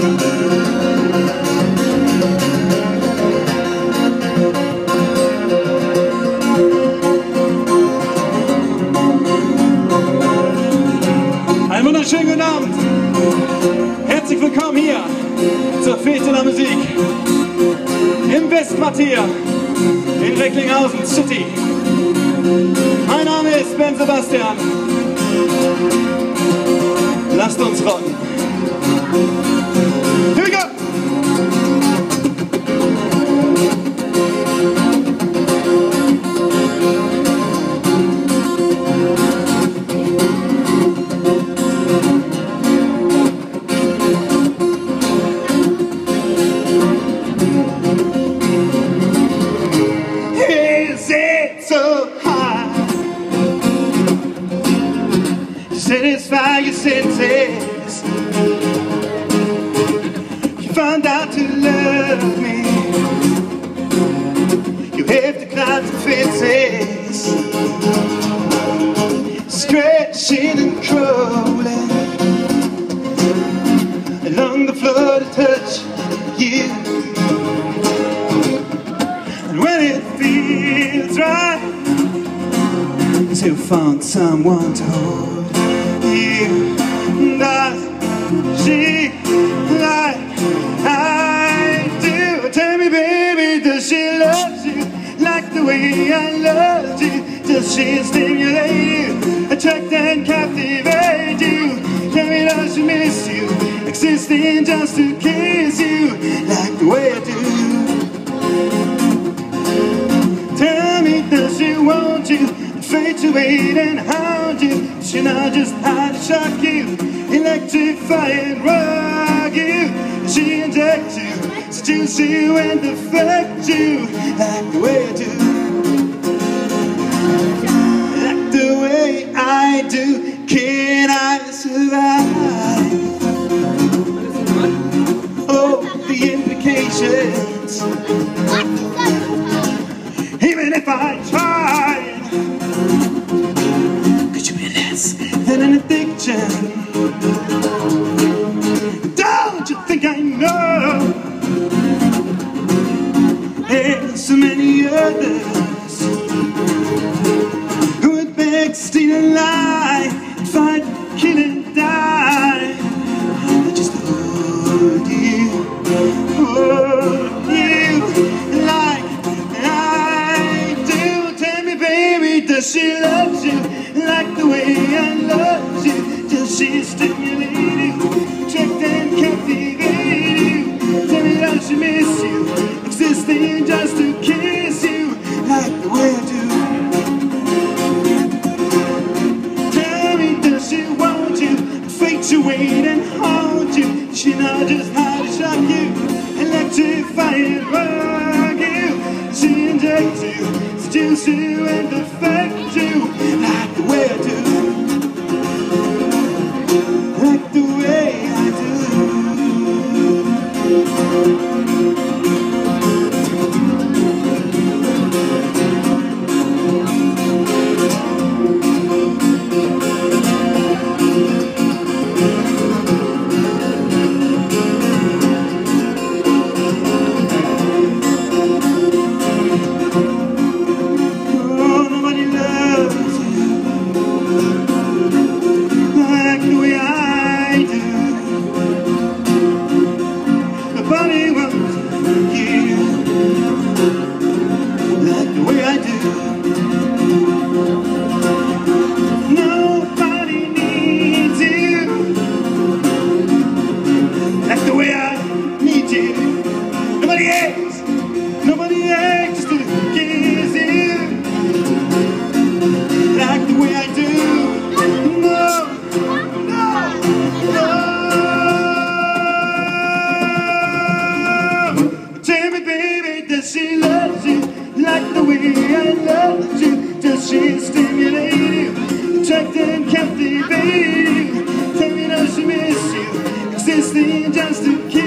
Einen wunderschönen guten Abend. Herzlich willkommen hier zur Fete der Musik im Westquartier in Recklinghausen City. Mein Name ist Sebastian. Lasst uns rocken. Here we go! Is it so hard to satisfy your senses? You found out to love me. You have to climb the fences, stretching and crawling along the floor to touch you. And when it feels right to find someone to hold you, does she like I do? Tell me, baby, does she love you like the way I loved you? Does she stimulate you, attract and captivate you? Tell me, does she miss you, existing just to kiss you like the way I do? Tell me, does she want you, infatuate and hound you? Does she not just how to shock you, electrify and rock you? Does she inject you, seduce you and affect you like the way I do? Like the way I do, can I survive? Oh, the implications. Even if I tried, could you be less than an addiction? Don't you think I know there's so many others who would beg, steal, and lie, and fight, kill, and die? I just hold you like I do. Tell me, baby, does she love you like the way I love you? Does she stimulate you, attract and captivate you? Tell me, does she miss you, existing just to kiss you like the way I do? Tell me, does she want you, infatuate and haunt you? Does she know just how to shock you, electrify and rock you? Does she inject you, seduce you and affect you like the way I do? Like the way I do. Oh, nobody loves you like the way I do. Nobody wants you like the way I do. Nobody needs you like the way I need you. Nobody aches to kiss you like the way I do. No, no, no. Tell me, baby, does she love you like the way I love you? Does she stimulate you, attract and captivate you? Tell me, does she miss you, existing just to kiss